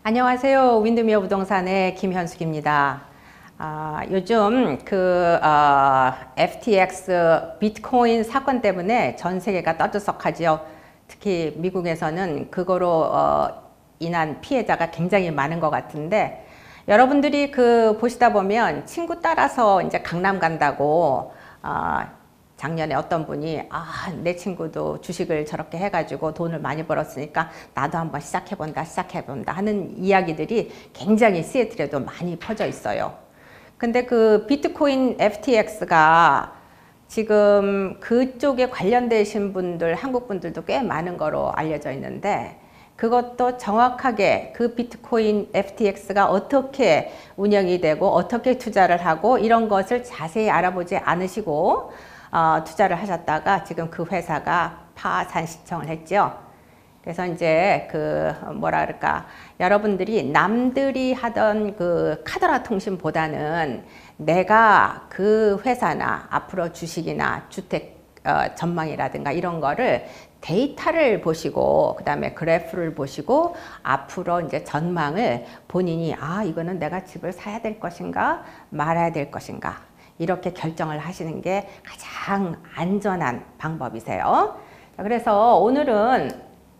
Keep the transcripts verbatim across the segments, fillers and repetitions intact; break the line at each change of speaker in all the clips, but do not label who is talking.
안녕하세요. 윈드미어 부동산의 김현숙입니다. 아, 요즘 그 어, 에프티엑스 비트코인 사건 때문에 전 세계가 떠들썩하지요. 특히 미국에서는 그거로 어, 인한 피해자가 굉장히 많은 것 같은데, 여러분들이 그 보시다 보면 친구 따라서 이제 강남 간다고 어, 작년에 어떤 분이 아, 내 친구도 주식을 저렇게 해가지고 돈을 많이 벌었으니까 나도 한번 시작해본다 시작해본다 하는 이야기들이 굉장히 시애틀에도 많이 퍼져 있어요. 근데 그 비트코인 에프티엑스가 지금 그쪽에 관련되신 분들, 한국 분들도 꽤 많은 거로 알려져 있는데, 그것도 정확하게 그 비트코인 에프티엑스가 어떻게 운영이 되고 어떻게 투자를 하고 이런 것을 자세히 알아보지 않으시고 어, 투자를 하셨다가 지금 그 회사가 파산 신청을 했죠. 그래서 이제 그 뭐라 그럴까, 여러분들이 남들이 하던 그 카더라 통신보다는 내가 그 회사나 앞으로 주식이나 주택 어, 전망이라든가 이런 거를 데이터를 보시고 그 다음에 그래프를 보시고 앞으로 이제 전망을 본인이 아 이거는 내가 집을 사야 될 것인가 말아야 될 것인가 이렇게 결정을 하시는 게 가장 안전한 방법이세요. 그래서 오늘은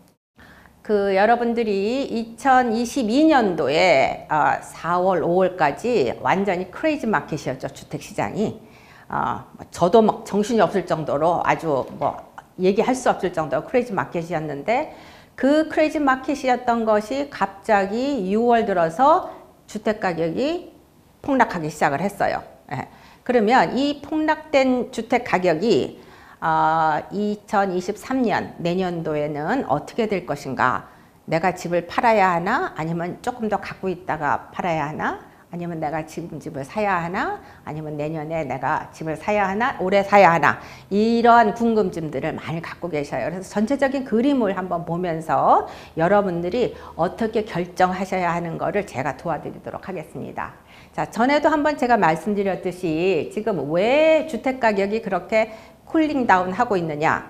그 여러분들이 이천이십이 년도에 사월, 오월까지 완전히 크레이지 마켓이었죠. 주택시장이. 어, 저도 막 정신이 없을 정도로 아주 뭐 얘기할 수 없을 정도로 크레이지 마켓이었는데, 그 크레이지 마켓이었던 것이 갑자기 유월 들어서 주택가격이 폭락하기 시작을 했어요. 예. 그러면 이 폭락된 주택 가격이 어, 이천이십삼 년 내년도에는 어떻게 될 것인가? 내가 집을 팔아야 하나? 아니면 조금 더 갖고 있다가 팔아야 하나? 아니면 내가 지금 집을 사야 하나? 아니면 내년에 내가 집을 사야 하나? 올해 사야 하나? 이런 궁금증들을 많이 갖고 계셔요. 그래서 전체적인 그림을 한번 보면서 여러분들이 어떻게 결정하셔야 하는 것을 제가 도와드리도록 하겠습니다. 자, 전에도 한번 제가 말씀드렸듯이 지금 왜 주택가격이 그렇게 쿨링 다운 하고 있느냐.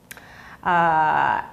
아,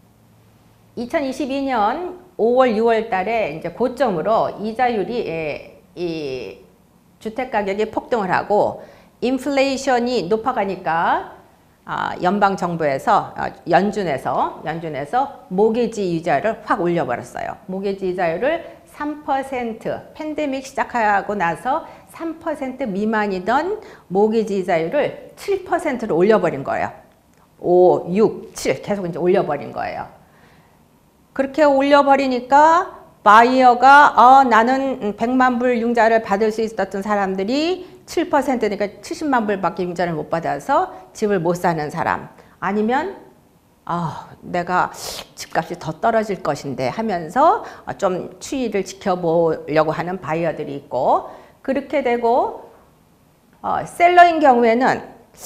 이천이십이 년 오월, 유월 달에 이제 고점으로 이자율이 예, 이 주택가격이 폭등을 하고 인플레이션이 높아가니까 아, 연방정부에서 아, 연준에서 연준에서 모기지 이자를 확 올려버렸어요. 모기지 이자율을 삼 퍼센트, 팬데믹 시작하고 나서 삼 퍼센트 미만이던 모기지 이자율을 칠 퍼센트로 올려버린 거예요. 오, 육, 칠 계속 이제 올려버린 거예요. 그렇게 올려버리니까 바이어가 어, 나는 백만 불 융자를 받을 수 있었던 사람들이 칠 퍼센트니까 칠십만 불밖에 융자를 못 받아서 집을 못 사는 사람, 아니면 아, 내가 집값이 더 떨어질 것인데 하면서 좀 추이를 지켜보려고 하는 바이어들이 있고, 그렇게 되고 어, 셀러인 경우에는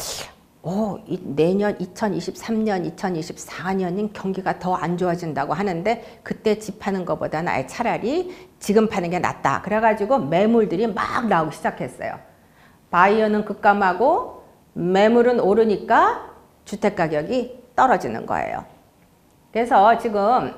오, 이, 내년 이천이십삼 년, 이천이십사 년인 경기가 더 안 좋아진다고 하는데 그때 집 파는 것보다는 아예 차라리 지금 파는 게 낫다. 그래가지고 매물들이 막 나오기 시작했어요. 바이어는 급감하고 매물은 오르니까 주택가격이 떨어지는 거예요. 그래서 지금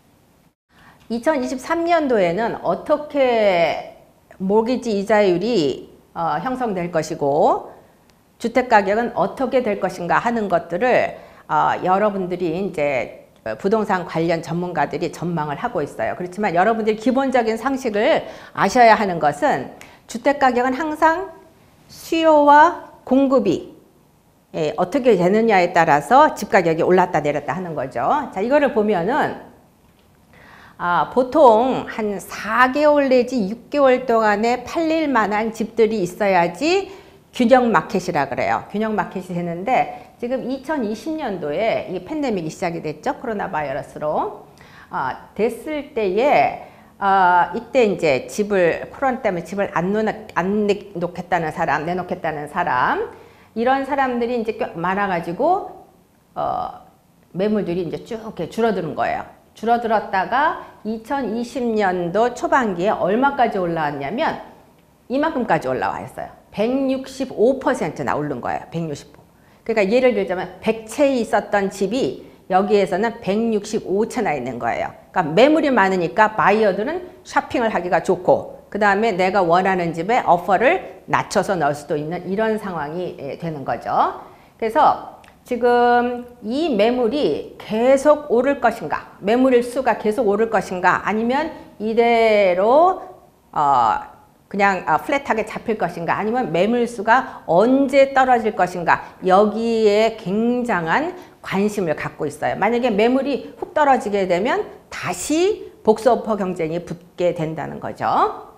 이천이십삼 년도에는 어떻게 모기지 이자율이 어, 형성될 것이고 주택가격은 어떻게 될 것인가 하는 것들을 어, 여러분들이 이제 부동산 관련 전문가들이 전망을 하고 있어요. 그렇지만 여러분들이 기본적인 상식을 아셔야 하는 것은 주택가격은 항상 수요와 공급이 예, 어떻게 되느냐에 따라서 집가격이 올랐다 내렸다 하는 거죠. 자, 이거를 보면은 아, 보통 한 사 개월 내지 육 개월 동안에 팔릴 만한 집들이 있어야지 균형 마켓이라 그래요. 균형 마켓이 되는데 지금 이천이십 년도에 이 팬데믹이 시작이 됐죠. 코로나 바이러스로. 아, 됐을 때에 아, 이때 이제 집을 코로나 때문에 집을 안, 놓, 안 내놓겠다는 사람, 내놓겠다는 사람, 이런 사람들이 이제 꽤 많아가지고 어, 매물들이 이제 쭉 이렇게 줄어드는 거예요. 줄어들었다가 이천이십 년도 초반기에 얼마까지 올라왔냐면 이만큼까지 올라와 있어요. 백육십오 퍼센트나 오른 거예요. 백육십오. 그러니까 예를 들자면 백 채 있었던 집이 여기에서는 백육십오 채나 있는 거예요. 그러니까 매물이 많으니까 바이어들은 쇼핑을 하기가 좋고 그 다음에 내가 원하는 집에 오퍼를 낮춰서 넣을 수도 있는 이런 상황이 되는 거죠. 그래서 지금 이 매물이 계속 오를 것인가, 매물 수가 계속 오를 것인가, 아니면 이대로 어 그냥 어, 플랫하게 잡힐 것인가, 아니면 매물 수가 언제 떨어질 것인가, 여기에 굉장한 관심을 갖고 있어요. 만약에 매물이 훅 떨어지게 되면 다시 복수오퍼 경쟁이 붙게 된다는 거죠.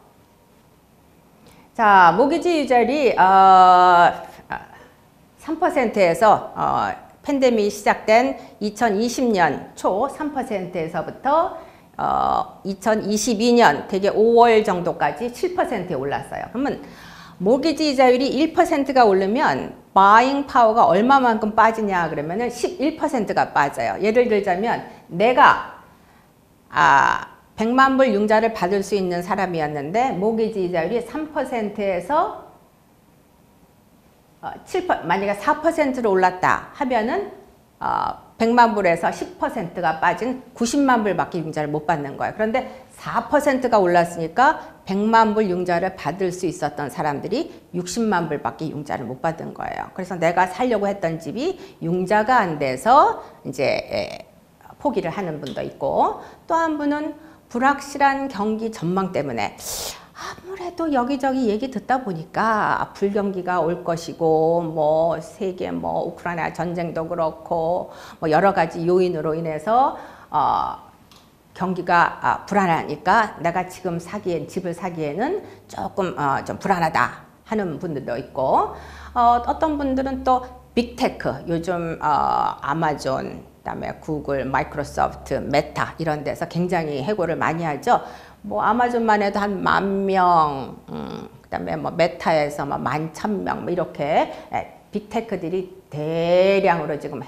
자, 모기지 유절이 어, 삼 퍼센트에서 어, 팬데믹이 시작된 이천이십 년 초 삼 퍼센트에서부터 어, 이천이십이 년 대개 오월 정도까지 칠 퍼센트에 올랐어요. 그러면 모기지 이자율이 일 퍼센트가 오르면 바잉 파워가 얼마만큼 빠지냐 그러면은 십일 퍼센트가 빠져요. 예를 들자면 내가 아, 백만 불 융자를 받을 수 있는 사람이었는데 모기지 이자율이 삼 퍼센트에서 어, 칠 퍼센트, 만약에 사 퍼센트로 올랐다 하면은 어, 백만 불에서 십 퍼센트가 빠진 구십만 불밖에 융자를 못 받는 거예요. 그런데 사 퍼센트가 올랐으니까 백만 불 융자를 받을 수 있었던 사람들이 육십만 불밖에 융자를 못 받은 거예요. 그래서 내가 살려고 했던 집이 융자가 안 돼서 이제 에, 포기를 하는 분도 있고, 또 한 분은 불확실한 경기 전망 때문에 아무래도 여기저기 얘기 듣다 보니까 불경기가 올 것이고 뭐 세계 뭐 우크라이나 전쟁도 그렇고 뭐 여러 가지 요인으로 인해서 어 경기가 아, 불안하니까 내가 지금 사기엔 집을 사기에는 조금 어, 좀 불안하다 하는 분들도 있고, 어, 어떤 분들은 또 빅테크 요즘 어, 아마존 그다음에 구글, 마이크로소프트, 메타 이런 데서 굉장히 해고를 많이 하죠. 뭐 아마존만 해도 한 만 명, 음, 그다음에 뭐 메타에서 뭐 만 천 명 뭐 이렇게 빅테크들이 대량으로 지금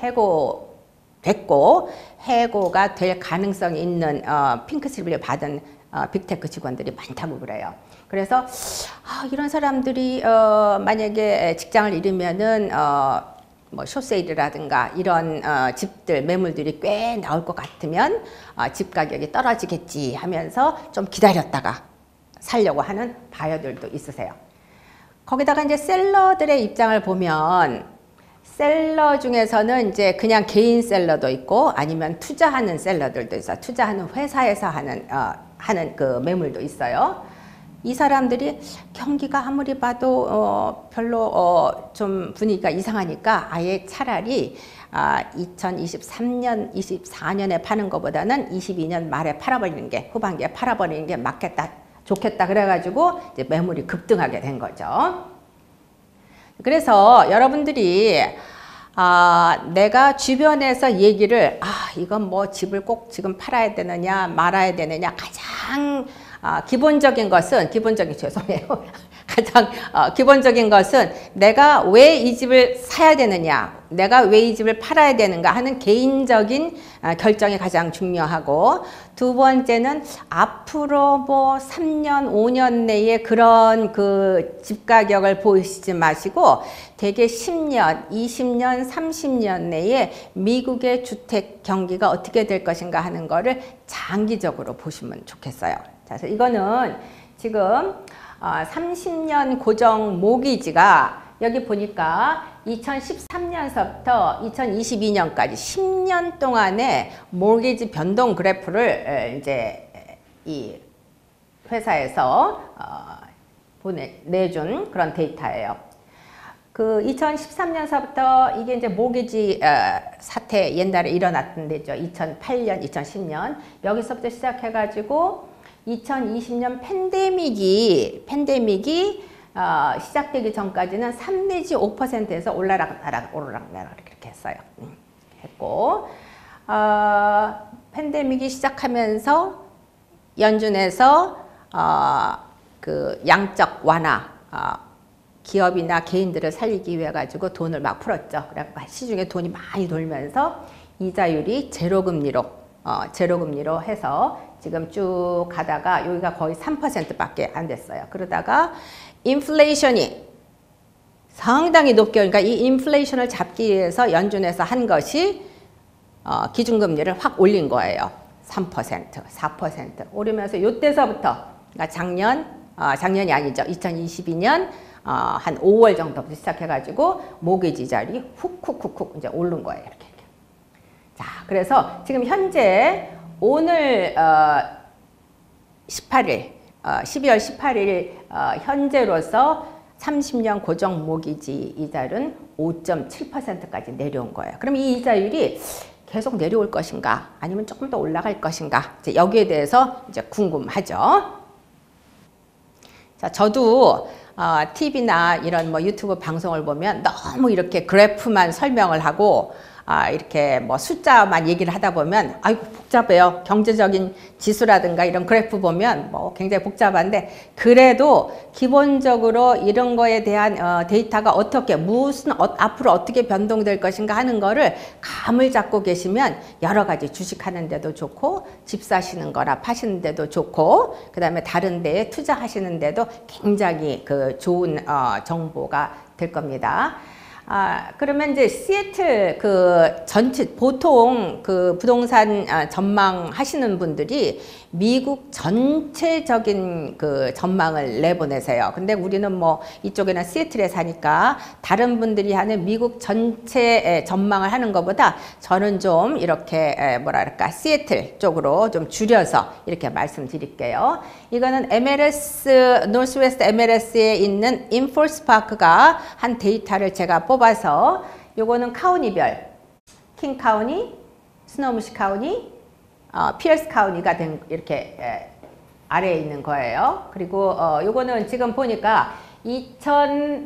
해고됐고 해고가 될 가능성이 있는 어, 핑크슬립을 받은 어, 빅테크 직원들이 많다고 그래요. 그래서 아, 이런 사람들이 어, 만약에 직장을 잃으면은 어, 뭐 쇼세일이라든가 이런 어, 집들 매물들이 꽤 나올 것 같으면 어, 집 가격이 떨어지겠지 하면서 좀 기다렸다가 살려고 하는 바이어들도 있으세요. 거기다가 이제 셀러들의 입장을 보면 셀러 중에서는 이제 그냥 개인 셀러도 있고 아니면 투자하는 셀러들도 있어요. 투자하는 회사에서 하는 어, 하는 그 매물도 있어요. 이 사람들이 경기가 아무리 봐도 어 별로 어 좀 분위기가 이상하니까 아예 차라리 아 이천이십삼 년, 이십사 년에 파는 것보다는 이십이 년 말에 팔아버리는 게, 후반기에 팔아버리는 게 맞겠다, 좋겠다 그래가지고 이제 매물이 급등하게 된 거죠. 그래서 여러분들이 아, 내가 주변에서 얘기를 아 이건 뭐 집을 꼭 지금 팔아야 되느냐 말아야 되느냐, 가장 아, 기본적인 것은 기본적인 죄송해요. 가장 어, 기본적인 것은 내가 왜 이 집을 사야 되느냐, 내가 왜 이 집을 팔아야 되는가 하는 개인적인 어, 결정이 가장 중요하고, 두 번째는 앞으로 뭐 삼 년, 오 년 내에 그런 그 집 가격을 보시지 마시고 대개 십 년, 이십 년, 삼십 년 내에 미국의 주택 경기가 어떻게 될 것인가 하는 거를 장기적으로 보시면 좋겠어요. 그래서 이거는 지금 어, 삼십 년 고정 모기지가 여기 보니까 이천십삼 년서부터 이천이십이 년까지 십 년 동안의 모기지 변동 그래프를 이제 이 회사에서 어, 보내 내준 그런 데이터예요. 그 이천십삼 년서부터 이게 이제 모기지 어, 사태 옛날에 일어났던 데죠. 이천팔 년, 이천십 년 여기서부터 시작해가지고 이천이십 년 팬데믹이 팬데믹이 어, 시작되기 전까지는 삼 내지 오 퍼센트에서 올라락 오르락내락 이렇게 했어요. 음, 했고 어, 팬데믹이 시작하면서 연준에서 어, 그 양적 완화, 어, 기업이나 개인들을 살리기 위해 가지고 돈을 막 풀었죠. 그래서 시중에 돈이 많이 돌면서 이자율이 제로금리로 어, 제로금리로 해서 지금 쭉 가다가 여기가 거의 삼 퍼센트밖에 안 됐어요. 그러다가 인플레이션이 상당히 높게, 그러니까 이 인플레이션을 잡기 위해서 연준에서 한 것이 어, 기준금리를 확 올린 거예요. 삼 퍼센트, 사 퍼센트 오르면서 이때서부터 그러니까 작년, 어, 작년이 아니죠. 이천이십이 년 어, 한 오월 정도부터 시작해가지고 모기지 자리 훅훅훅훅 이제 오른 거예요. 이렇게, 이렇게. 자, 그래서 지금 현재 오늘 어, 십팔 일, 어, 십이월 십팔 일 어, 현재로서 삼십 년 고정 모기지 이자율은 오 점 칠 퍼센트까지 내려온 거예요. 그럼 이 이자율이 계속 내려올 것인가 아니면 조금 더 올라갈 것인가 이제 여기에 대해서 이제 궁금하죠. 자, 저도 어, 티비나 이런 뭐 유튜브 방송을 보면 너무 이렇게 그래프만 설명을 하고 아, 이렇게 뭐 숫자만 얘기를 하다 보면 아이고 복잡해요. 경제적인 지수라든가 이런 그래프 보면 뭐 굉장히 복잡한데 그래도 기본적으로 이런 거에 대한 어, 데이터가 어떻게 무슨 어, 앞으로 어떻게 변동될 것인가 하는 거를 감을 잡고 계시면 여러 가지 주식하는 데도 좋고 집 사시는 거나 파시는 데도 좋고 그 다음에 다른 데에 투자하시는 데도 굉장히 그 좋은 어, 정보가 될 겁니다. 아, 그러면 이제 시애틀 그 전체 보통 그 부동산 아, 전망하시는 분들이 미국 전체적인 그 전망을 내보내세요. 근데 우리는 뭐 이쪽에는 시애틀에 사니까 다른 분들이 하는 미국 전체의 전망을 하는 것보다 저는 좀 이렇게 뭐랄까 시애틀 쪽으로 좀 줄여서 이렇게 말씀드릴게요. 이거는 엠엘에스 노스웨스트 엠엘에스에 있는 인폴스파크가 한 데이터를 제가 뽑아서 요거는 카운티별 킹 카운티, 스노무시 카운티, 어, 피어스 카운티가 된 이렇게 에, 아래에 있는 거예요. 그리고 어, 요거는 지금 보니까 이천십이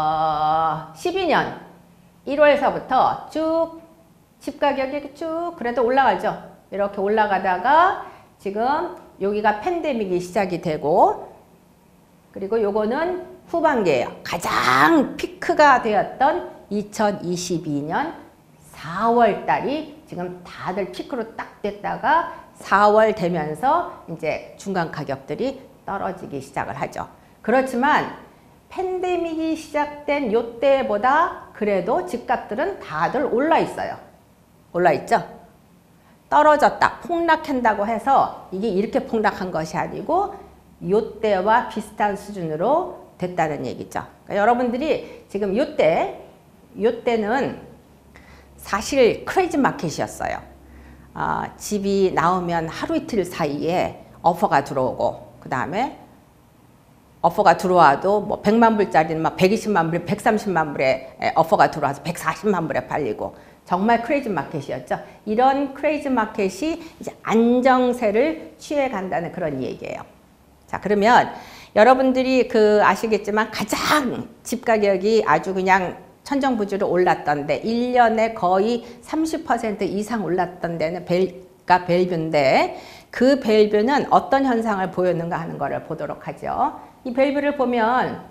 년 일월서부터 쭉 집 가격이 쭉 그래도 올라가죠. 이렇게 올라가다가 지금 여기가 팬데믹이 시작이 되고 그리고 요거는 후반기예요. 가장 피크가 되었던 이천이십이 년 사월 달이 지금 다들 피크로 딱 됐다가 사월 되면서 이제 중간 가격들이 떨어지기 시작을 하죠. 그렇지만 팬데믹이 시작된 요때보다 그래도 집값들은 다들 올라 있어요. 올라 있죠? 떨어졌다, 폭락한다고 해서 이게 이렇게 폭락한 것이 아니고 요때와 비슷한 수준으로 됐다는 얘기죠. 그러니까 여러분들이 지금 요때, 요때는 사실 크레이지 마켓이었어요. 어, 집이 나오면 하루 이틀 사이에 오퍼가 들어오고 그 다음에 오퍼가 들어와도 뭐 백만 불짜리는 막 백이십만 불, 백삼십만 불에 오퍼가 들어와서 백사십만 불에 팔리고 정말 크레이지 마켓이었죠. 이런 크레이지 마켓이 이제 안정세를 취해 간다는 그런 얘기예요. 자, 그러면 여러분들이 그 아시겠지만 가장 집 가격이 아주 그냥 천정부지로 올랐던데 일 년에 거의 삼십 퍼센트 이상 올랐던 데는 벨가 벨뷰인데 그 벨뷰는 어떤 현상을 보였는가 하는 것을 보도록 하죠. 이 벨뷰를 보면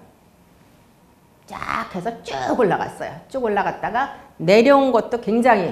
쫙 해서 쭉 올라갔어요. 쭉 올라갔다가 내려온 것도 굉장히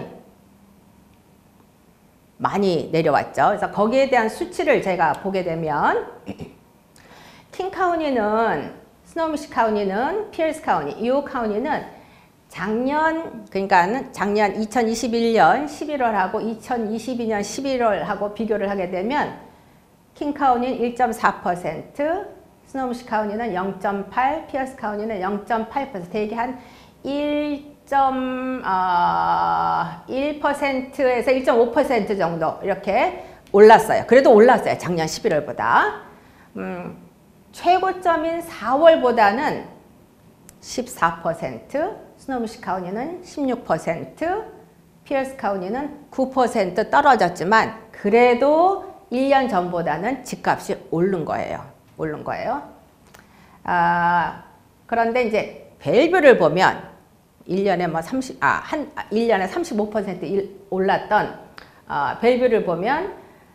많이 내려왔죠. 그래서 거기에 대한 수치를 제가 보게 되면 킹 카운티는, 스노무시 카운티는, 피어스 카운티, 이 카운티는 작년, 그러니까 작년 이천이십일 년 십일월하고 이천이십이 년 십일월하고 비교를 하게 되면 킹 카운티는 일 점 사 퍼센트, 스노무시 카운티는 영 점 팔, 피어스 카운티는 영 점 팔 퍼센트, 대개 한 일 점 일 퍼센트에서 일 점 오 퍼센트 정도 이렇게 올랐어요. 그래도 올랐어요. 작년 십일월보다. 음, 최고점인 사월보다는 십사 퍼센트, 스노무시 카운티는 십육 퍼센트, 피어스 카운티는 구 퍼센트 떨어졌지만 그래도 일 년 전보다는 집값이 오른 거예요. 오른 거예요. 아, 그런데 이제 벨뷰를 보면 일 년에 뭐 삼십, 아, 한, 일 년에 삼십오 퍼센트 올랐던 어, 벨뷰를 보면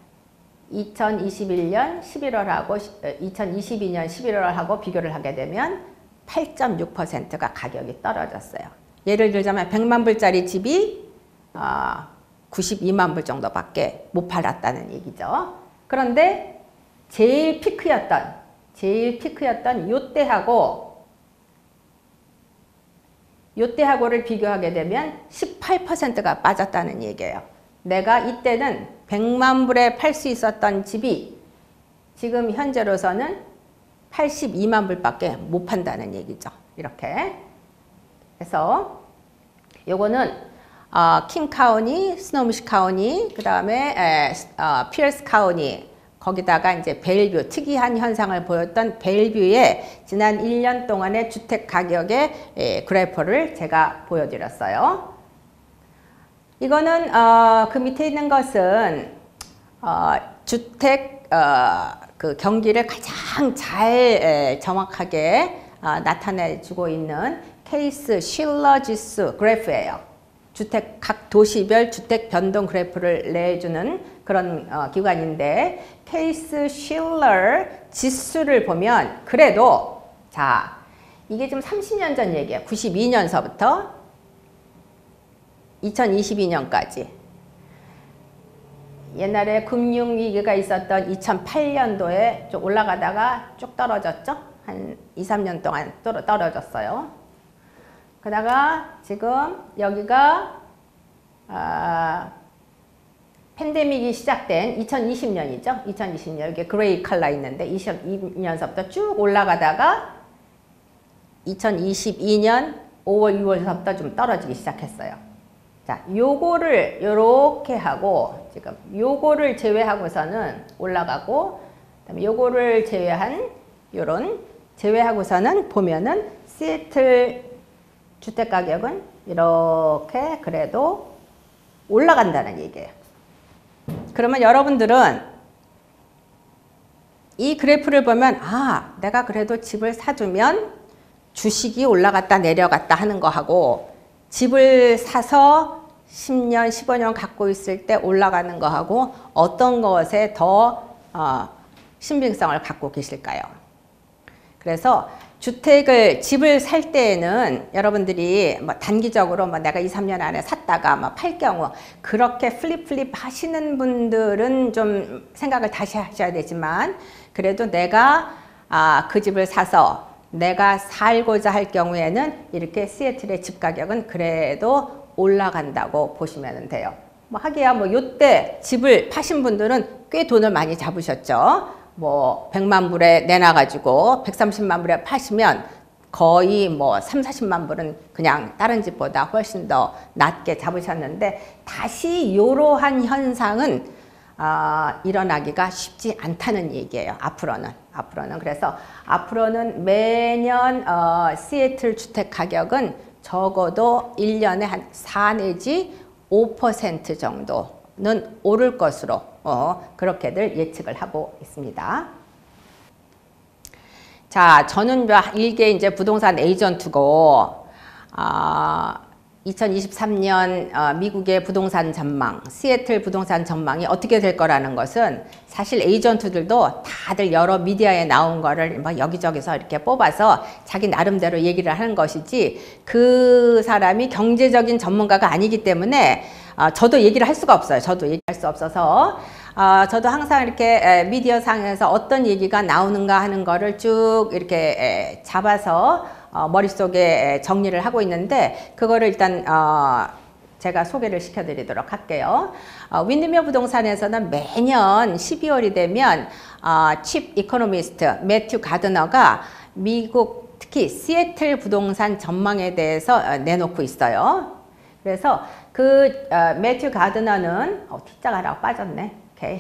이천이십일 년 십일월하고 이천이십이 년 십일월하고 비교를 하게 되면 팔 점 육 퍼센트가 가격이 떨어졌어요. 예를 들자면 백만 불짜리 집이 어, 구십이만 불 정도밖에 못 팔았다는 얘기죠. 그런데 제일 피크였던 제일 피크였던 요때하고 요때하고를 비교하게 되면 십팔 퍼센트가 빠졌다는 얘기예요. 내가 이때는 백만 불에 팔 수 있었던 집이 지금 현재로서는 팔십이만 불밖에 못 판다는 얘기죠. 이렇게. 그래서 요거는 어, 킹 카우니, 스노미시 카우니, 그 다음에 어, 피어스 카우니, 거기다가 이제 벨뷰, 특이한 현상을 보였던 벨뷰의 지난 일 년 동안의 주택 가격의 에, 그래프를 제가 보여드렸어요. 이거는 어, 그 밑에 있는 것은 어, 주택 어, 그 경기를 가장 잘 에, 정확하게 어, 나타내주고 있는 케이스 실러 지수 그래프예요. 주택 각 도시별 주택 변동 그래프를 내주는 그런 어, 기관인데 케이스 실러 지수를 보면 그래도 자 이게 지금 삼십 년 전 얘기예요. 구십이 년서부터 이천이십이 년까지 옛날에 금융위기가 있었던 이천팔 년도에 좀 올라가다가 쭉 떨어졌죠. 한 이, 삼 년 동안 떨어졌어요. 그러다가 지금 여기가 아, 팬데믹이 시작된 이천이십 년이죠. 이천이십 년 여기 그레이 컬러 있는데 이십이 년서부터 쭉 올라가다가 이천이십이 년 오월, 유월서부터 좀 떨어지기 시작했어요. 자, 요거를 요렇게 하고 지금 요거를 제외하고서는 올라가고 그다음에 요거를 제외한 요런 제외하고서는 보면은 시애틀 주택 가격은 이렇게 그래도 올라간다는 얘기예요. 그러면 여러분들은 이 그래프를 보면 아, 내가 그래도 집을 사두면 주식이 올라갔다 내려갔다 하는 거하고 집을 사서 십 년, 십오 년 갖고 있을 때 올라가는 거하고 어떤 것에 더 어, 신빙성을 갖고 계실까요? 그래서 주택을, 집을 살 때에는 여러분들이 뭐 단기적으로 뭐 내가 이, 삼 년 안에 샀다가 뭐 팔 경우 그렇게 플립 플립 하시는 분들은 좀 생각을 다시 하셔야 되지만 그래도 내가 아, 그 집을 사서 내가 살고자 할 경우에는 이렇게 시애틀의 집 가격은 그래도 올라간다고 보시면 돼요. 뭐 하기야 뭐 요때 집을 파신 분들은 꽤 돈을 많이 잡으셨죠. 뭐 백만 불에 내놔가지고 백삼십만 불에 파시면 거의 뭐 삼사십만 불은 그냥 다른 집보다 훨씬 더 낮게 잡으셨는데 다시 이러한 현상은 어, 일어나기가 쉽지 않다는 얘기예요. 앞으로는. 앞으로는. 그래서 앞으로는 매년 어, 시애틀 주택 가격은 적어도 일 년에 한 사 내지 오 퍼센트 정도는 오를 것으로 어, 그렇게들 예측을 하고 있습니다. 자, 저는 일개 이제 부동산 에이전트고, 어, 이천이십삼 년 어, 미국의 부동산 전망, 시애틀 부동산 전망이 어떻게 될 거라는 것은 사실 에이전트들도 다들 여러 미디어에 나온 거를 뭐 여기저기서 이렇게 뽑아서 자기 나름대로 얘기를 하는 것이지 그 사람이 경제적인 전문가가 아니기 때문에 어, 저도 얘기를 할 수가 없어요. 저도 얘기할 수 없어서 어, 저도 항상 이렇게 에, 미디어 상에서 어떤 얘기가 나오는가 하는 거를 쭉 이렇게 에, 잡아서 어, 머릿속에 정리를 하고 있는데 그거를 일단 어, 제가 소개를 시켜드리도록 할게요. 어, 윈드미어 부동산에서는 매년 십이월이 되면 어, 칩 이코노미스트 매튜 가드너가 미국 특히 시애틀 부동산 전망에 대해서 어, 내놓고 있어요. 그래서 그 어, 매튜 가드너는 어, T자가 하나 빠졌네. 오케이.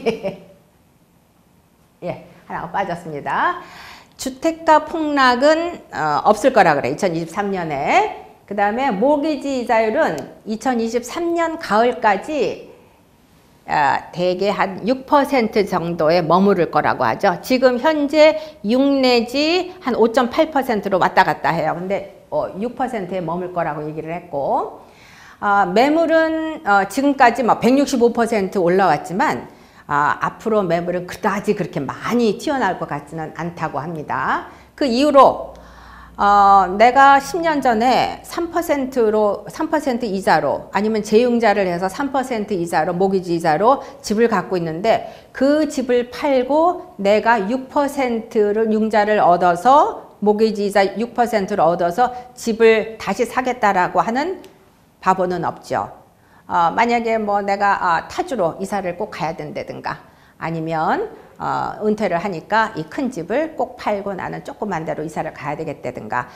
예, 하나 빠졌습니다. 주택가 폭락은 어, 없을 거라 그래. 이천이십삼 년에. 그 다음에 모기지 이자율은 이천이십삼 년 가을까지 어, 대개 한 육 퍼센트 정도에 머무를 거라고 하죠. 지금 현재 육 내지 한 오 점 팔 퍼센트로 왔다 갔다 해요. 근데 어, 육 퍼센트에 머물 거라고 얘기를 했고 어, 매물은 어, 지금까지 뭐 백육십오 퍼센트 올라왔지만 아, 앞으로 매물은 그다지 그렇게 많이 튀어나올 것 같지는 않다고 합니다. 그 이후로 어, 내가 십 년 전에 삼 퍼센트로 삼 퍼센트 이자로 아니면 재융자를 해서 삼 퍼센트 이자로 모기지 이자로 집을 갖고 있는데 그 집을 팔고 내가 육 퍼센트를 융자를 얻어서 모기지 이자 육 퍼센트를 얻어서 집을 다시 사겠다라고 하는 바보는 없죠. 어, 만약에 뭐 내가 어, 타주로 이사를 꼭 가야 된다든가 아니면 어, 은퇴를 하니까 이 큰 집을 꼭 팔고 나는 조그만 데로 이사를 가야 되겠다든가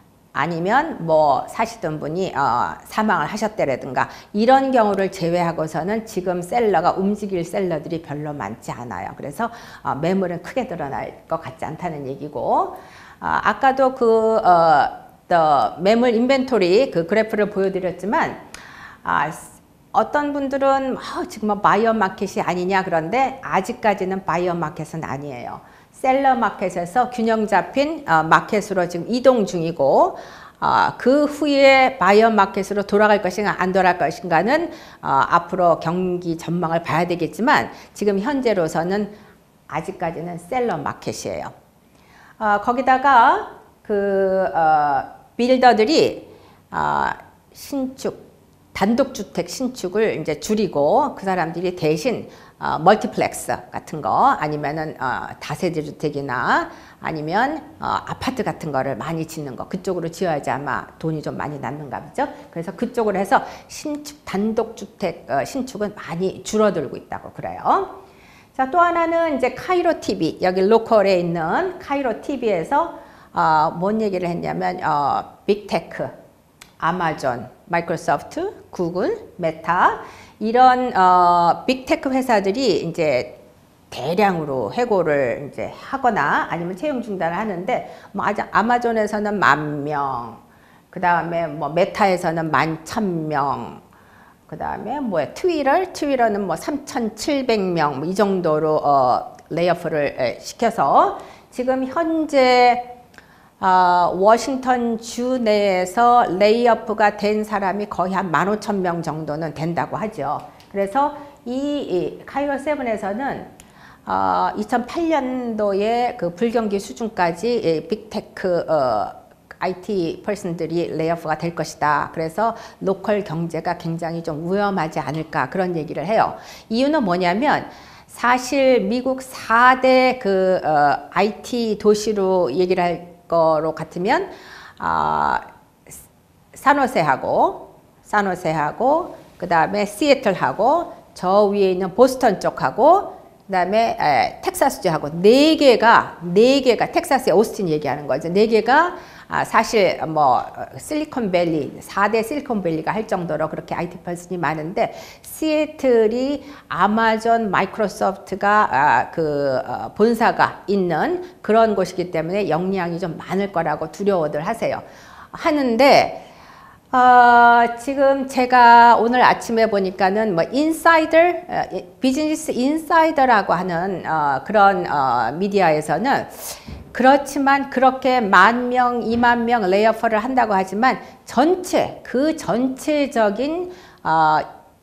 아니면 뭐 사시던 분이 어, 사망을 하셨다라든가 이런 경우를 제외하고서는 지금 셀러가 움직일 셀러들이 별로 많지 않아요. 그래서 어, 매물은 크게 드러날 것 같지 않다는 얘기고 어, 아까도 그 어, 매물 인벤토리 그 그래프를 보여드렸지만 아, 어떤 분들은 어, 지금 뭐 바이어 마켓이 아니냐 그런데 아직까지는 바이어 마켓은 아니에요. 셀러 마켓에서 균형 잡힌 어, 마켓으로 지금 이동 중이고 어, 그 후에 바이어 마켓으로 돌아갈 것인가 안 돌아갈 것인가는 어, 앞으로 경기 전망을 봐야 되겠지만 지금 현재로서는 아직까지는 셀러 마켓이에요. 어, 거기다가 그 어, 빌더들이 어, 신축 단독주택 신축을 이제 줄이고 그 사람들이 대신 어, 멀티플렉스 같은 거 아니면은 어, 다세대 주택이나 아니면 어, 아파트 같은 거를 많이 짓는 거 그쪽으로 지어야지 아마 돈이 좀 많이 남는가 보죠. 그래서 그쪽으로 해서 신축 단독주택 어, 신축은 많이 줄어들고 있다고 그래요. 자, 또 하나는 이제 카이로 티비 여기 로컬에 있는 카이로 티비에서 어, 뭔 얘기를 했냐면 어, 빅테크 아마존, 마이크로소프트, 구글, 메타 이런 어, 빅테크 회사들이 이제 대량으로 해고를 이제 하거나 아니면 채용 중단을 하는데 뭐 아마존에서는 만 명, 그 다음에 뭐 메타에서는 만 천 명, 그 다음에 뭐야 트위터, 트위터는 뭐 삼천칠백 명 뭐 이 정도로 어, 레이오프를 시켜서 지금 현재 어, 워싱턴 주 내에서 레이오프가 된 사람이 거의 한 만 오천 명 정도는 된다고 하죠. 그래서 이, 이 카이로 세븐에서는 어, 이천팔 년도에 그 불경기 수준까지 빅테크 어, 아이티 퍼슨들이 레이오프가 될 것이다. 그래서 로컬 경제가 굉장히 좀 위험하지 않을까 그런 얘기를 해요. 이유는 뭐냐면 사실 미국 사 대 그 어, 아이티 도시로 얘기를 할 거로 같으면 어, 산호세하고 산호세하고 그 다음에 시애틀하고 저 위에 있는 보스턴 쪽하고 그 다음에 에, 텍사스주하고 네 개가 네 개가 텍사스의 오스틴 얘기하는 거죠. 네 개가 아, 사실 뭐 실리콘밸리 사 대 실리콘밸리가 할 정도로 그렇게 아이티 퍼슨이 많은데 시애틀이 아마존 마이크로소프트가 아, 그 어, 본사가 있는 그런 곳이기 때문에 역량이 좀 많을 거라고 두려워들 하세요. 하는데 어, 지금 제가 오늘 아침에 보니까는 뭐 인사이더 어, 비즈니스 인사이더라고 하는 어, 그런 어, 미디어에서는 그렇지만 그렇게 만 명, 이만 명 레이오프를 한다고 하지만 전체 그 전체적인 어,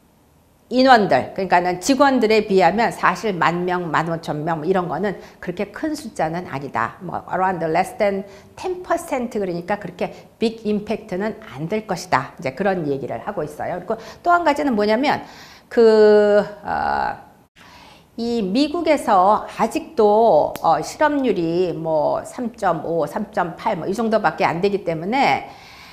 인원들 그러니까는 직원들에 비하면 사실 만 명, 만 오천 명 이런 거는 그렇게 큰 숫자는 아니다. 뭐 around less than ten percent 그러니까 그렇게 빅 임팩트는 안 될 것이다. 이제 그런 얘기를 하고 있어요. 그리고 또 한 가지는 뭐냐면 그 어, 이 미국에서 아직도 어, 실업률이 뭐 삼 점 오, 삼 점 팔 뭐 이 정도밖에 안 되기 때문에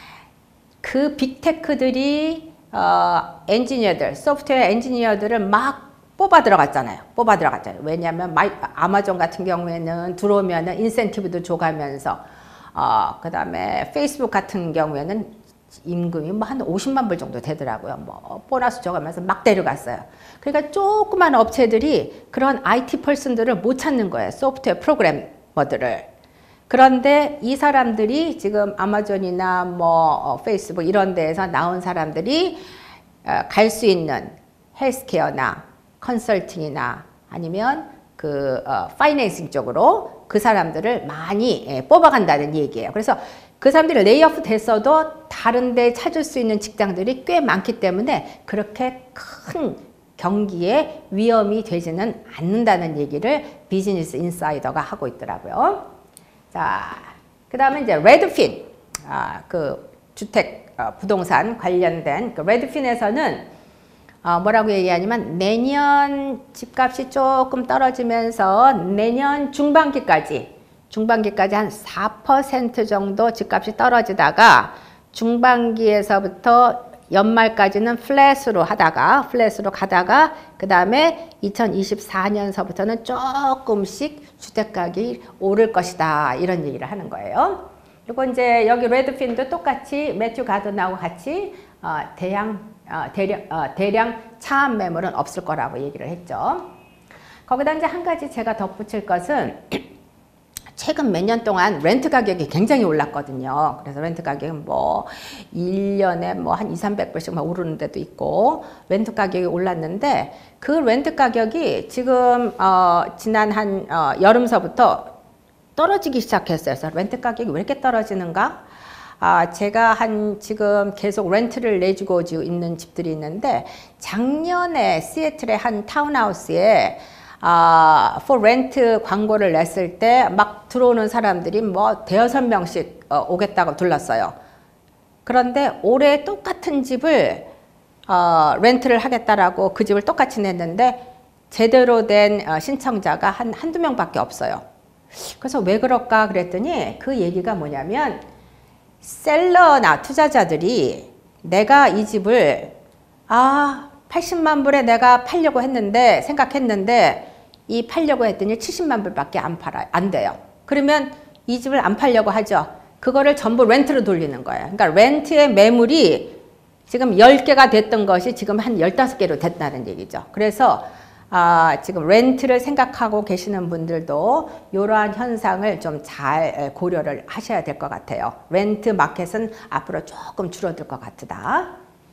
그 빅테크들이 어, 엔지니어들, 소프트웨어 엔지니어들을 막 뽑아 들어갔잖아요. 뽑아 들어갔잖아요. 왜냐하면 마이, 아마존 같은 경우에는 들어오면은 인센티브도 줘가면서 어, 그 다음에 페이스북 같은 경우에는 임금이 뭐 한 오십만 불 정도 되더라고요. 뭐 보너스 줘가면서 막 데려갔어요. 그러니까 조그만 업체들이 그런 아이티 퍼슨들을 못 찾는 거예요. 소프트웨어 프로그래머들을. 그런데 이 사람들이 지금 아마존이나 뭐 페이스북 이런 데에서 나온 사람들이 갈 수 있는 헬스케어나 컨설팅이나 아니면 그 어, 파이낸싱 쪽으로 그 사람들을 많이 예, 뽑아간다는 얘기예요. 그래서 그 사람들이 레이오프 됐어도 다른 데 찾을 수 있는 직장들이 꽤 많기 때문에 그렇게 큰 경기에 위험이 되지는 않는다는 얘기를 비즈니스 인사이더가 하고 있더라고요. 자, 그 다음에 이제 레드핀, 아, 그 주택, 어, 부동산 관련된 그 레드핀에서는 어, 뭐라고 얘기하냐면 내년 집값이 조금 떨어지면서 내년 중반기까지 중반기까지 한 사 퍼센트 정도 집값이 떨어지다가 중반기에서부터 연말까지는 플랫으로 하다가 플랫으로 가다가 그 다음에 이천이십사 년서부터는 조금씩 주택가격이 오를 것이다 이런 얘기를 하는 거예요. 그리고 이제 여기 레드핀도 똑같이 매튜 가든하고 같이 어, 대량 어, 대량 어, 대량 차압 매물은 없을 거라고 얘기를 했죠. 거기다 이제 한 가지 제가 덧붙일 것은 최근 몇 년 동안 렌트 가격이 굉장히 올랐거든요. 그래서 렌트 가격이 뭐 일 년에 뭐 한 이삼백 불씩 막 오르는 데도 있고 렌트 가격이 올랐는데 그 렌트 가격이 지금 어 지난 한 어 여름서부터 떨어지기 시작했어요. 그래서 렌트 가격이 왜 이렇게 떨어지는가? 아, 제가 한 지금 계속 렌트를 내주고 있는 집들이 있는데 작년에 시애틀의 한 타운하우스에 아, for rent 광고를 냈을 때 막 들어오는 사람들이 뭐 대여섯 명씩 어, 오겠다고 둘렀어요. 그런데 올해 똑같은 집을 어, 렌트를 하겠다라고 그 집을 똑같이 냈는데 제대로 된 어, 신청자가 한 한두 명밖에 없어요. 그래서 왜 그럴까 그랬더니 그 얘기가 뭐냐면 셀러나 투자자들이 내가 이 집을 아 팔십만 불에 내가 팔려고 했는데 생각했는데 이 팔려고 했더니 칠십만 불밖에 안 팔아요. 안 돼요. 그러면 이 집을 안 팔려고 하죠. 그거를 전부 렌트로 돌리는 거예요. 그러니까 렌트의 매물이 지금 열 개가 됐던 것이 지금 한 열다섯 개로 됐다는 얘기죠. 그래서 아, 지금 렌트를 생각하고 계시는 분들도 이러한 현상을 좀 잘 고려를 하셔야 될 것 같아요. 렌트 마켓은 앞으로 조금 줄어들 것 같다.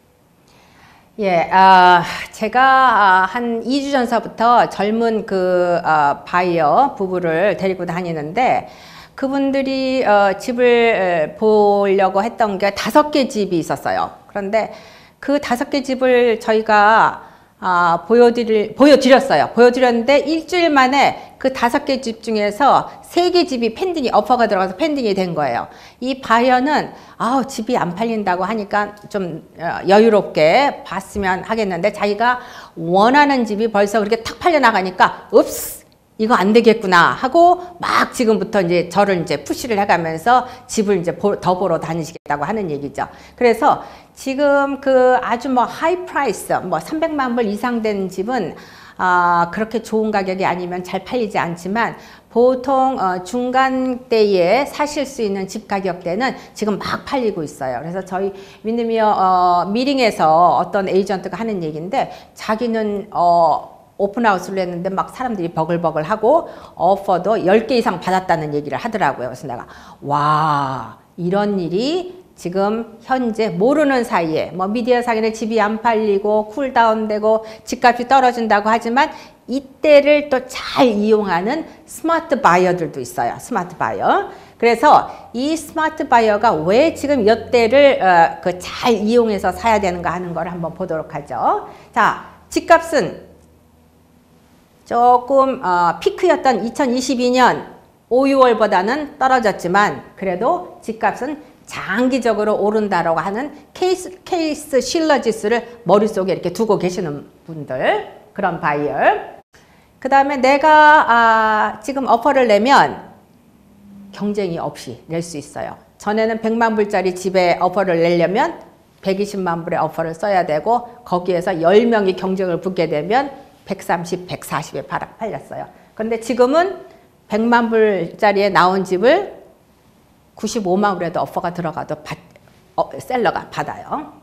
예, 아, 제가 한 이 주 전서부터 젊은 그 어, 바이어 부부를 데리고 다니는데 그분들이 어, 집을 보려고 했던 게 다섯 개 집이 있었어요. 그런데 그 다섯 개 집을 저희가 아, 보여드릴, 보여드렸어요. 보여드렸는데 일주일 만에 그 다섯 개 집 중에서 세 개 집이 펜딩이, 어퍼가 들어가서 펜딩이 된 거예요. 이 바이어는, 아우, 집이 안 팔린다고 하니까 좀 여유롭게 봤으면 하겠는데 자기가 원하는 집이 벌써 그렇게 탁 팔려나가니까, 읍스! 이거 안 되겠구나 하고 막 지금부터 이제 저를 이제 푸시를 해가면서 집을 이제 더 보러 다니시겠다고 하는 얘기죠. 그래서 지금 그 아주 뭐 하이 프라이스 뭐 삼백만 불 이상 된 집은 아 그렇게 좋은 가격이 아니면 잘 팔리지 않지만 보통 어 중간대에 사실 수 있는 집 가격대는 지금 막 팔리고 있어요. 그래서 저희 윈드미어 어 미링에서 어떤 에이전트가 하는 얘기인데 자기는 어 오픈하우스를 했는데 막 사람들이 버글버글 하고 오퍼도 열 개 이상 받았다는 얘기를 하더라고요. 그래서 내가 와 이런 일이 지금 현재 모르는 사이에 뭐 미디어상에는 집이 안 팔리고 쿨다운되고 집값이 떨어진다고 하지만 이때를 또 잘 이용하는 스마트 바이어들도 있어요. 스마트 바이어. 그래서 이 스마트 바이어가 왜 지금 이때를 어, 그 잘 이용해서 사야 되는가 하는 걸 한번 보도록 하죠. 자, 집값은 조금 어, 피크였던 이천이십이 년 오, 유월보다는 떨어졌지만 그래도 집값은 장기적으로 오른다라고 하는 케이스, 케이스 실러 지수를 머릿속에 이렇게 두고 계시는 분들, 그런 바이어. 그 다음에 내가 아, 지금 오퍼를 내면 경쟁이 없이 낼 수 있어요. 전에는 백만 불짜리 집에 오퍼를 내려면 백이십만 불의 오퍼를 써야 되고 거기에서 열 명이 경쟁을 붙게 되면 백삼십, 백사십에 팔렸어요. 그런데 지금은 백만 불짜리에 나온 집을 구십오만 불에도 오퍼가 들어가도 받, 어, 셀러가 받아요.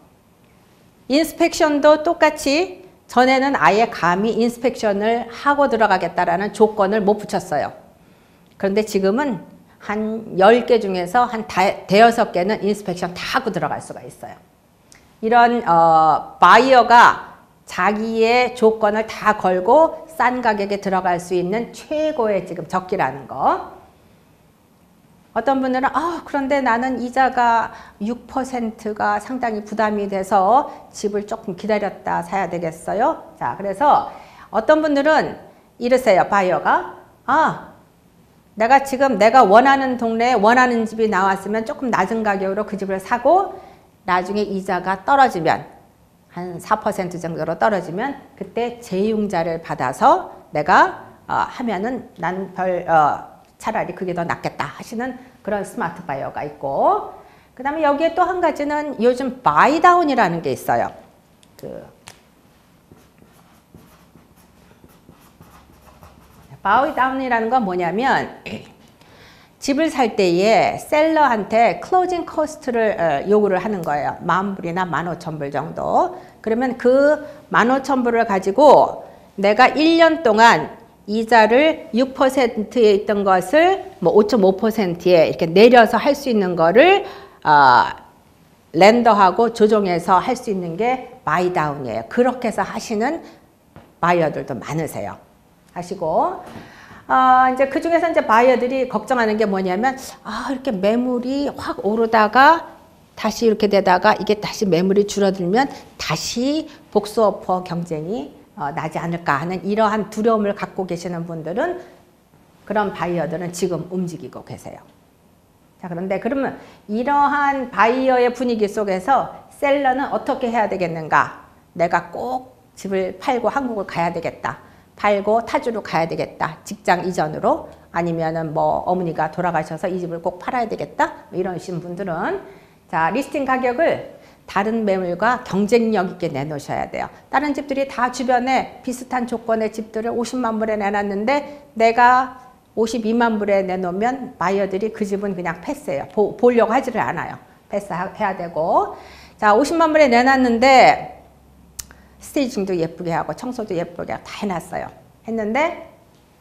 인스펙션도 똑같이 전에는 아예 감히 인스펙션을 하고 들어가겠다라는 조건을 못 붙였어요. 그런데 지금은 한 열 개 중에서 한 대여섯 개는 인스펙션 다 하고 들어갈 수가 있어요. 이런 어, 바이어가 자기의 조건을 다 걸고 싼 가격에 들어갈 수 있는 최고의 지금 적기라는 거. 어떤 분들은 아 그런데 나는 이자가 육 퍼센트가 상당히 부담이 돼서 집을 조금 기다렸다 사야 되겠어요. 자, 그래서 어떤 분들은 이러세요. 바이어가 아 내가 지금 내가 원하는 동네에 원하는 집이 나왔으면 조금 낮은 가격으로 그 집을 사고 나중에 이자가 떨어지면 한 사 퍼센트 정도로 떨어지면 그때 재융자를 받아서 내가 어, 하면은 난 별 어, 차라리 그게 더 낫겠다 하시는 그런 스마트 바이어가 있고, 그 다음에 여기에 또 한 가지는 요즘 바이다운이라는 게 있어요. 그 바이다운이라는 건 뭐냐면 집을 살 때에 셀러한테 클로징 코스트를 요구를 하는 거예요. 만 불이나 만 오천 불 정도. 그러면 그 만 오천 불을 가지고 내가 일 년 동안 이자를 육 퍼센트에 있던 것을 뭐 오 점 오 퍼센트에 이렇게 내려서 할 수 있는 거를 어, 렌더하고 조정해서 할 수 있는 게 바이다운이에요. 그렇게 해서 하시는 바이어들도 많으세요. 하시고 어, 이제 그 중에서 이제 바이어들이 걱정하는 게 뭐냐면 아 이렇게 매물이 확 오르다가 다시 이렇게 되다가 이게 다시 매물이 줄어들면 다시 복수오퍼 경쟁이 어, 나지 않을까 하는 이러한 두려움을 갖고 계시는 분들은 그런 바이어들은 지금 움직이고 계세요. 자, 그런데 그러면 이러한 바이어의 분위기 속에서 셀러는 어떻게 해야 되겠는가? 내가 꼭 집을 팔고 한국을 가야 되겠다. 팔고 타주로 가야 되겠다. 직장 이전으로 아니면은 뭐 어머니가 돌아가셔서 이 집을 꼭 팔아야 되겠다. 이러신 분들은 자, 리스팅 가격을 다른 매물과 경쟁력 있게 내놓으셔야 돼요. 다른 집들이 다 주변에 비슷한 조건의 집들을 오십만 불에 내놨는데 내가 오십이만 불에 내놓으면 바이어들이 그 집은 그냥 패스해요. 보, 보려고 하지를 않아요. 패스해야 되고 자 오십만 불에 내놨는데 스테이징도 예쁘게 하고 청소도 예쁘게 다 해놨어요. 했는데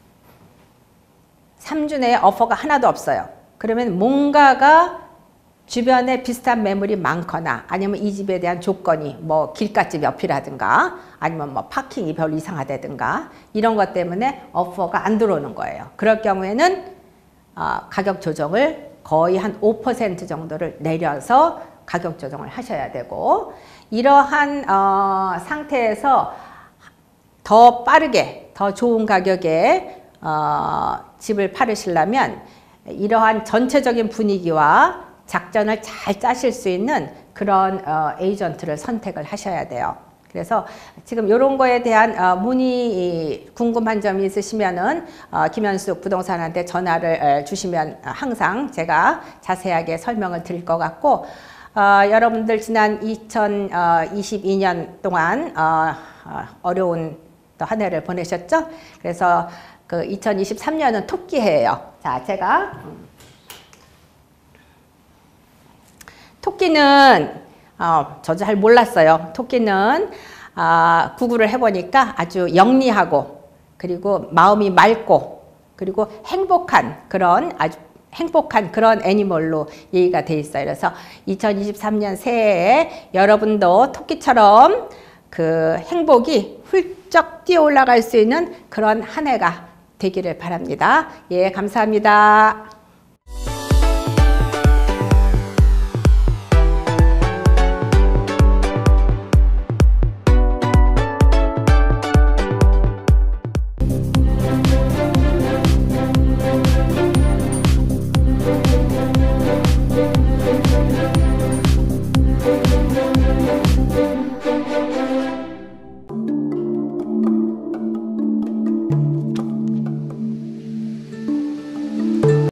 삼 주 내에 오퍼가 하나도 없어요. 그러면 뭔가가 주변에 비슷한 매물이 많거나 아니면 이 집에 대한 조건이 뭐 길가집 옆이라든가 아니면 뭐 파킹이 별로 이상하다든가 이런 것 때문에 오퍼가 안 들어오는 거예요. 그럴 경우에는 어, 가격 조정을 거의 한 오 퍼센트 정도를 내려서 가격 조정을 하셔야 되고 이러한 어, 상태에서 더 빠르게 더 좋은 가격에 어, 집을 팔으시려면 이러한 전체적인 분위기와 작전을 잘 짜실 수 있는 그런 어, 에이전트를 선택을 하셔야 돼요. 그래서 지금 이런 거에 대한 어, 문의 궁금한 점이 있으시면은 어, 김현숙 부동산한테 전화를 에, 주시면 항상 제가 자세하게 설명을 드릴 것 같고 어, 여러분들 지난 이천이십이 년 동안 어, 어, 어려운 또 한 해를 보내셨죠? 그래서 그 이천이십삼 년은 토끼해예요. 자, 제가 토끼는 어, 저도 잘 몰랐어요. 토끼는 어, 구글을 해보니까 아주 영리하고 그리고 마음이 맑고 그리고 행복한 그런 아주 행복한 그런 애니멀로 얘기가 돼 있어요. 그래서 이천이십삼 년 새해에 여러분도 토끼처럼 그 행복이 훌쩍 뛰어 올라갈 수 있는 그런 한 해가 되기를 바랍니다. 예, 감사합니다.